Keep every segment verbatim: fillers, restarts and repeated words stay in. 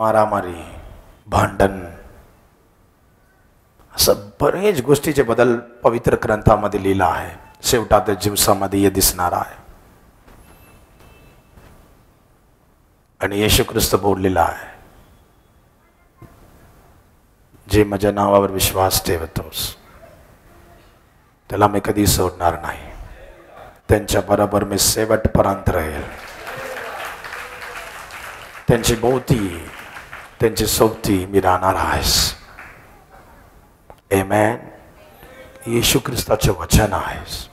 मारामारी, भांडण, असं बरेच गोष्टीचे बदल पवित्र ग्रंथामध्ये लिहिला आहे. शेवटाच्या दिवसामध्ये हे दिसणार आहे. आणि येशू ख्रिस्त बोललेला आहे, जे माझ्या नावावर विश्वास ठेवतोस त्याला मी कधी सोडणार नाही, त्यांच्या बरोबर मी शेवटपर्यंत राहील. त्यांची भोवती, त्यांची सोबती मी राहणार आहेस. आमेन. येशू ख्रिस्ताचे वचन आहेस.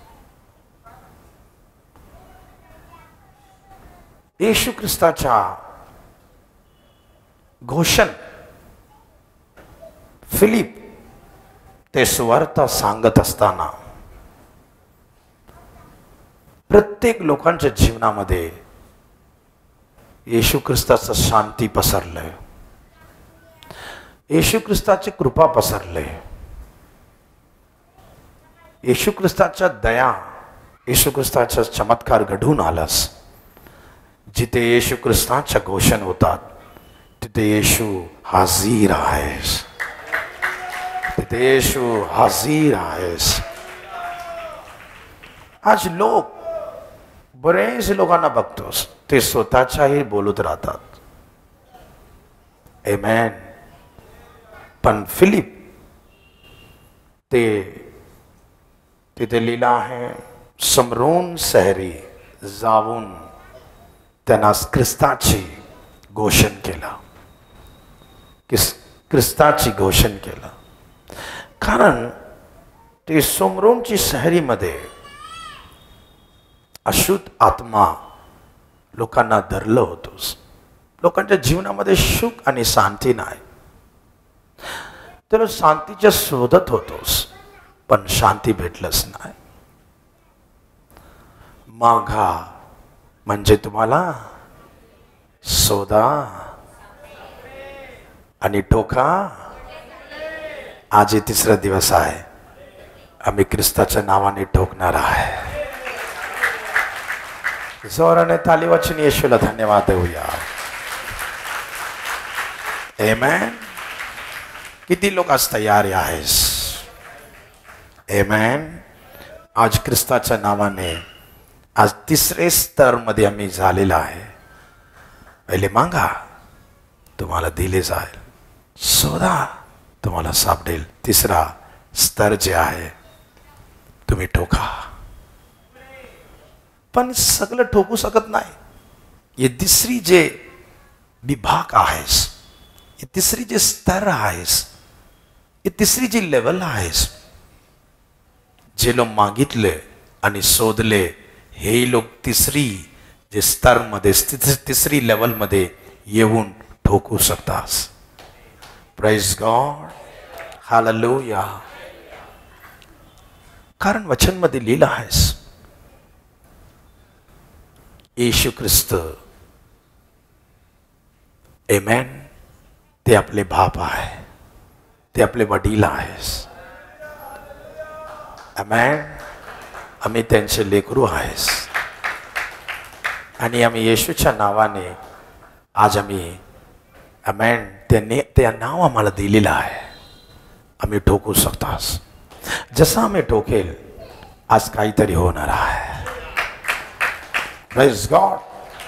येशू ख्रिस्ताच्या घोषण फिलिप ते सुवार्ता सांगत असताना प्रत्येक लोकांच्या जीवनामध्ये येशू ख्रिस्ताचं शांती पसरलंय, येशू ख्रिस्ताची कृपा पसरलंय, येशू ख्रिस्ताच्या दया, येशू ख्रिस्ताचा चमत्कार घडून आलास. जिथे येशू ख्रिस्ताच्या घोषण होतात तिथे येशू हाजीर आहेस, तिथे येशू हाजीर आहेस. आज लोक, बरेच लोकांना बघतोस, ते स्वतःच्याही बोलत राहतात. आमेन. पण फिलिप ते तिथे लिहिलं आहे, समरोन शहरी जाऊन त्यांना ख्रिस्ताची घोषण केला, ख्रिस्ताची घोषण केलं. कारण ते समरोनची शहरीमध्ये अशुद्ध आत्मा लोकांना धरलं होतोस. लोकांच्या जीवनामध्ये सुख आणि शांती नाही. तर शांतीच्या शोधत होतोस, पण शांती भेटलंच नाही. मागा म्हणजे तुम्हाला शोधा आणि ठोका. आज तिसरा दिवस आहे, आम्ही ख्रिस्ताच्या नावाने ठोकणार आहे. जोराने ताली वाजून येशूला धन्यवाद देऊया. आमेन. किती लोक आज तयार आहेस? आमेन. आज ख्रिस्ताच्या नावाने आज तिसरे स्तर मध्ये आम्ही झालेला आहे. पहिले मागा, तुम्हाला दिले जाईल. शोधा, तुम्हाला सापडेल. तिसरा स्तर जे आहे, तुम्ही ठोका. पण सगळं ठोकू शकत नाही. हे तिसरी जे विभाग आहेस, हे तिसरी जे स्तर आहेस, हे तिसरी जी लेवल आहेस, जे लोक मागितले आणि शोधले, हे लोक तिसरी जे स्तर मध्ये, तिसरी लेवल मध्ये येऊन ठोकू शकतात. Praise God. हालेलुया. कारण वचन मध्ये लिहिलं आहेस, येशू ख्रिस्त, आमेन, ते आपले बाप आहे, ते आपले वडील आहेस. आमेन. आम्ही त्यांचे लेकरू आहेस. आणि आम्ही येशूच्या नावाने आज आम्ही, आमेन, त्यांनी ते नाव आम्हाला दिलेलं आहे. आम्ही ठोकू शकतास. जसं आम्ही ठोकेल, आज काहीतरी होणार आहे. Praise God.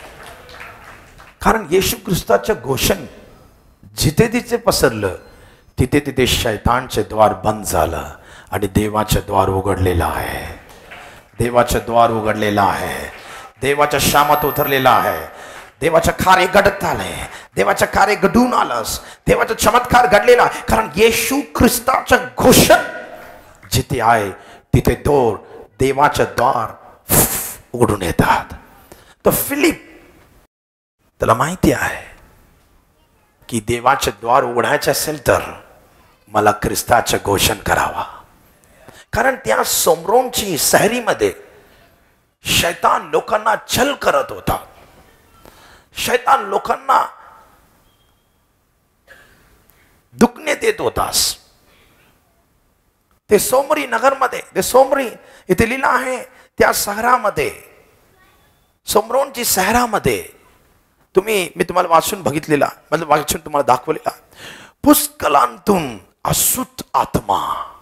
कारण येशू ख्रिस्ताचं घोषण जिथे तिथे पसरलं, तिथे तिथे शैतानचे द्वार बंद झालं आणि देवाचे द्वार उघडलेलं आहे. देवाचे द्वार उघडलेलं आहे. देवाच्या शामत उतरलेला आहे. देवाचं कार्य घडत आलंय. देवाचं कार्य घडून आलंस. देवाचा चमत्कार घडलेला आहे. कारण येशू ख्रिस्ताचं घोषण जिथे आहे, तिथे दोर देवाचे द्वार उघडून येतात. तो फिलिप, त्याला माहिती आहे की देवाचे द्वार उघडायचे असेल तर मला ख्रिस्ताचे घोषण करावा. कारण त्या समरोनची शहरीमध्ये शैतान लोकांना छल करत होता. शैतान लोकांना दुखणे देत होतास. ते सोमरी नगरमध्ये, ते सोमरी इथे लिहिलं आहे, त्या शहरामध्ये, समरोनची शहरामध्ये तुम्ही मी तुम्हाला वाचून बघितलेला, मतलब वाचून तुम्हाला दाखवलेला, पुष्कलांतून अशुद्ध आत्मा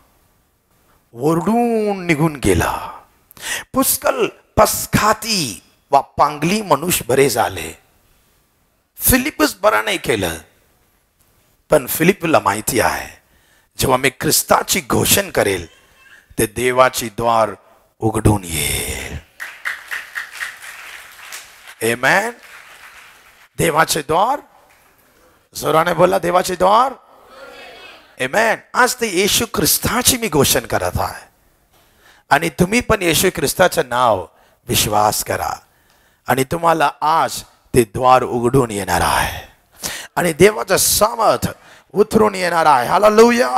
ओरडून निघून गेला. पुष्कळ पसखाती वा पांगली मनुष्य बरे झाले. फिलिपस बरा नाही केलं, पण फिलिपला माहिती आहे जेव्हा मी ख्रिस्ताची घोषणा करेल ते देवाची द्वार उघडून येईल. आमेन. देवाचे द्वार, जोराने बोला देवाचे द्वार. आमेन. आज ते येशू ख्रिस्ताची मी घोषणा करत आहे आणि तुम्ही पण येशू ख्रिस्ताचं नाव विश्वास करा आणि तुम्हाला आज ते द्वार उघडून येणार आहे आणि देवाचं सामर्थ उतरून येणार आहे. हालेलुया.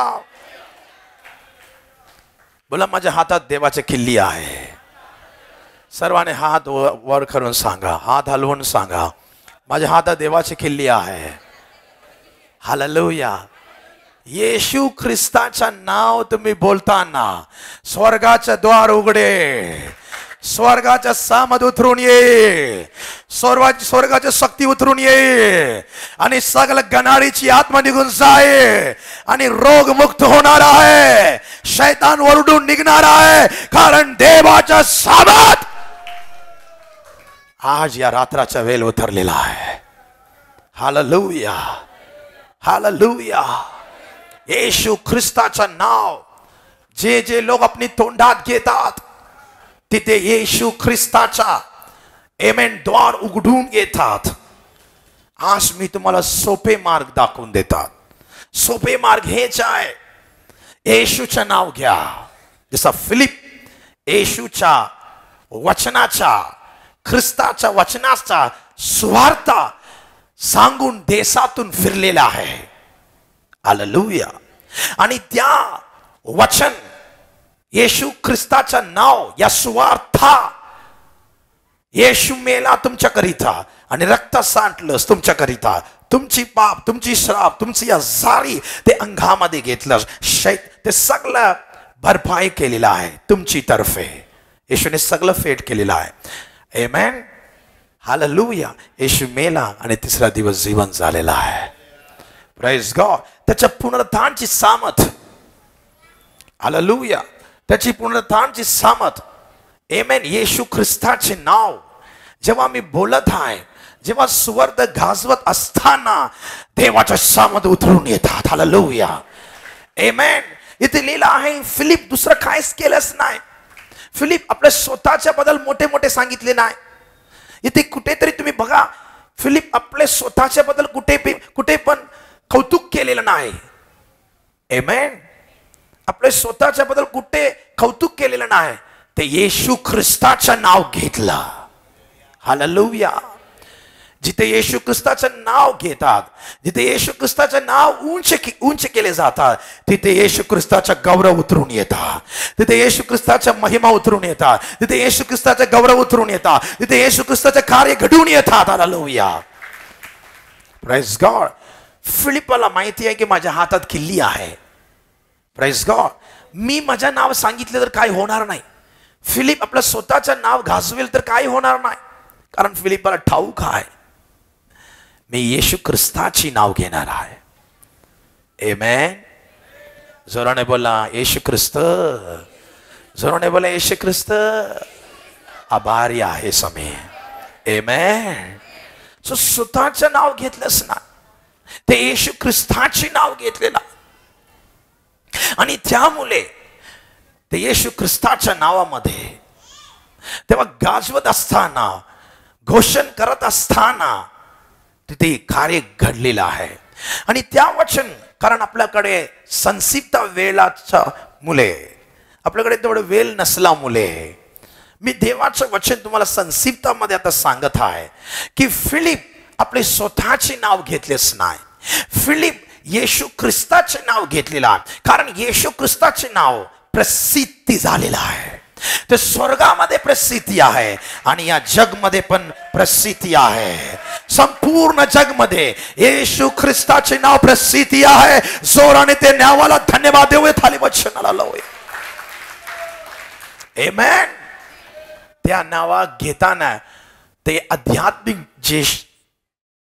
बोला माझ्या हातात देवाची किल्ली आहे. सर्वांनी हात वर करून सांगा, हात हलवून सांगा, माझ्या हातात देवाची किल्ली आहे. हालेलुया. येशू ख्रिस्ताचं नाव तुम्ही बोलताना स्वर्गाचं द्वार उघडे, स्वर्गाच्या सामर्थ उतरून ये, स्वर्गाची स्वर्गाची शक्ती उतरून ये आणि सगळं गनाडीची आत्मा निघून जाए आणि रोग मुक्त होणार आहे, शैतान ओरडून निघणार आहे, कारण देवाचा सामर्थ आज या रात्राच्या वेळ उतरलेला आहे. हालेलुया. हालेलुया. येशू ख्रिस्ताचं नाव जे जे लोक आपली तोंडात घेतात तिथे येशू ख्रिस्ताचा आमेन द्वार उघडून येतात. आज मी तुम्हाला सोपे मार्ग दाखवून देतात. सोपे मार्ग हेच आहे, येशूचं नाव घ्या. जसा फिलिप येशूच्या वचनाचा, ख्रिस्ताच्या वचनाचा सुवार्थ सांगून देशातून फिरलेला आहे. हालेलुया. आणि त्या वचन येशू ख्रिस्ताचं नाव या सुवार्था, येशू मेला तुमच्याकरिता आणि रक्त सांडलं तुमच्याकरिता, तुमची पाप, तुमची श्राप, तुमची आजारी ते अंगामध्ये घेतलं, शैत ते सगळं भरपाई केलेलं आहे तुमची तर्फे. येशूने सगळं फेड केलेलं आहे. आमेन. हालेलुया. येशू मेला आणि तिसरा दिवस जीवन झालेला आहे. Praise God. त्याच्या पुनरुत्थानाची सामर्थ, हालेलुया, त्याची पुनरुत्थानाची सामर्थ. आमेन. येशू ख्रिस्ताचे नाव जेव्हा मी बोलत आहे, जेव्हा सुवर्द गाजवत असताना देवाच्या सामर्थ उतरून येतात. हालेलुया. आमेन. इथे लिहिलं आहे फिलिप दुसरं काहीच केलंच नाही. फिलिप आपल्या स्वतःच्या बद्दल मोठे मोठे सांगितले नाही. इथे कुठेतरी तुम्ही बघा, फिलिप आपले स्वतःच्या बद्दल कुठे कुठे पण कौतुक केलेलं नाही. आमेन. आपले स्वतःच्या बद्दल कुठे कौतुक केलेलं नाही. ते येशू ख्रिस्ताचं नाव घेतलं. हालेलुया. जिथे येशू ख्रिस्ताचं नाव घेतात, जिथे येशू ख्रिस्ताचं नाव उंच उंच केले जातात, तिथे येशू ख्रिस्ताचा गौरव उतरून येतात, तिथे येशू ख्रिस्ताचा महिमा उतरून येतात, तिथे येशू ख्रिस्ताचा गौरव उतरून येतात, तिथे येशू ख्रिस्ताचे कार्य घडून येतात. हालेलुया. Praise God. फिलिपला माहिती आहे की माझ्या हातात किल्ली आहे. Praise God. मी माझं नाव सांगितलं तर काय होणार नाही. फिलिप आपलं स्वतःचं नाव गाजवेल तर काय होणार नाही, कारण फिलिपला ठाऊक आहे मी येशू ख्रिस्ताची नाव घेणार आहे. आमेन. जोराने बोला येशू ख्रिस्त. जोराने बोला येशू ख्रिस्त. आभारी आहे समय. आमेन. सो स्वतःचं नाव घेतलंच ना, ते येशू ख्रिस्ताचे नाव घेतलेलं आणि त्यामुळे ते येशू ख्रिस्ताच्या नावामध्ये तेव्हा गाजवत असताना, घोषण करत असताना तिथे कार्य घडलेलं आहे. आणि त्या वचन, कारण आपल्याकडे संक्षिप्त वेळाच्या मुले, आपल्याकडे तेवढं वेळ नसल्यामुळे मी देवाचं वचन तुम्हाला संक्षिप्तामध्ये आता सांगत आहे की फिलिप आपले स्वतःचे नाव घेतलेच नाही. फिलिप येशू ख्रिस्ताचे नाव घेतलेलं आहे, कारण येशू ख्रिस्ताचे नाव प्रसिद्धी झालेलं आहे. ते स्वर्गामध्ये प्रसिद्धी आहे आणि या जगमध्ये पण प्रसिद्धी आहे. संपूर्ण जगमध्ये येशू ख्रिस्ताचे नाव प्रसिद्धी आहे. जोराने ते नावाला धन्यवाद देऊया. थाली वचनाला लावूया. आमेन. त्या नावा घेताना ते आध्यात्मिक जे